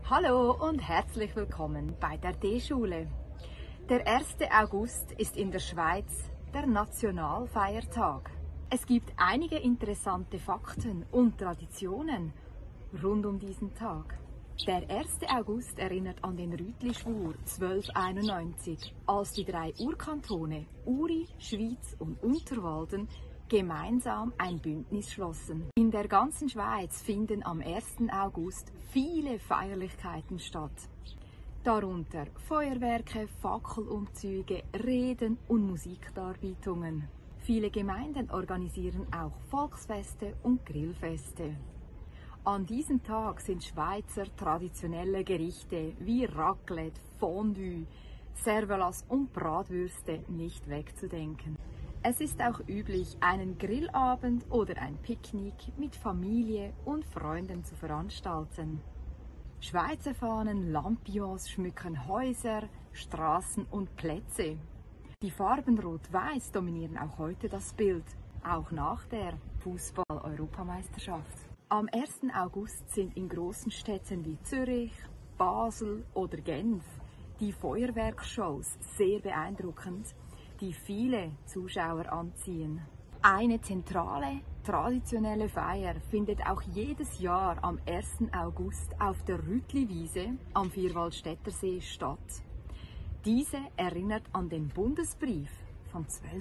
Hallo und herzlich willkommen bei der D-Schule. Der 1. August ist in der Schweiz der Nationalfeiertag. Es gibt einige interessante Fakten und Traditionen rund um diesen Tag. Der 1. August erinnert an den Rütli-Schwur 1291, als die 3 Urkantone Uri, Schwyz und Unterwalden gemeinsam ein Bündnis schlossen. In der ganzen Schweiz finden am 1. August viele Feierlichkeiten statt. Darunter Feuerwerke, Fackelumzüge, Reden und Musikdarbietungen. Viele Gemeinden organisieren auch Volksfeste und Grillfeste. An diesem Tag sind Schweizer traditionelle Gerichte wie Raclette, Fondue, Servelas und Bratwürste nicht wegzudenken. Es ist auch üblich, einen Grillabend oder ein Picknick mit Familie und Freunden zu veranstalten. Schweizer Fahnen, Lampions schmücken Häuser, Straßen und Plätze. Die Farben Rot-Weiß dominieren auch heute das Bild, auch nach der Fußball-Europameisterschaft. Am 1. August sind in großen Städten wie Zürich, Basel oder Genf die Feuerwerksshows sehr beeindruckend, die viele Zuschauer anziehen. Eine zentrale, traditionelle Feier findet auch jedes Jahr am 1. August auf der Rütliwiese am Vierwaldstättersee statt. Diese erinnert an den Bundesbrief von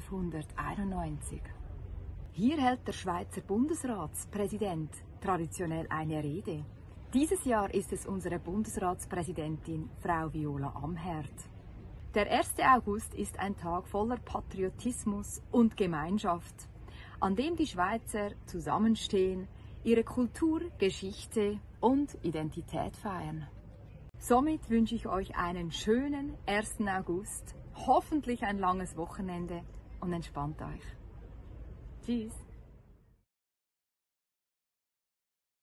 1291. Hier hält der Schweizer Bundesratspräsident traditionell eine Rede. Dieses Jahr ist es unsere Bundesratspräsidentin, Frau Viola Amherd. Der 1. August ist ein Tag voller Patriotismus und Gemeinschaft, an dem die Schweizer zusammenstehen, ihre Kultur, Geschichte und Identität feiern. Somit wünsche ich euch einen schönen 1. August, hoffentlich ein langes Wochenende und entspannt euch. Tschüss!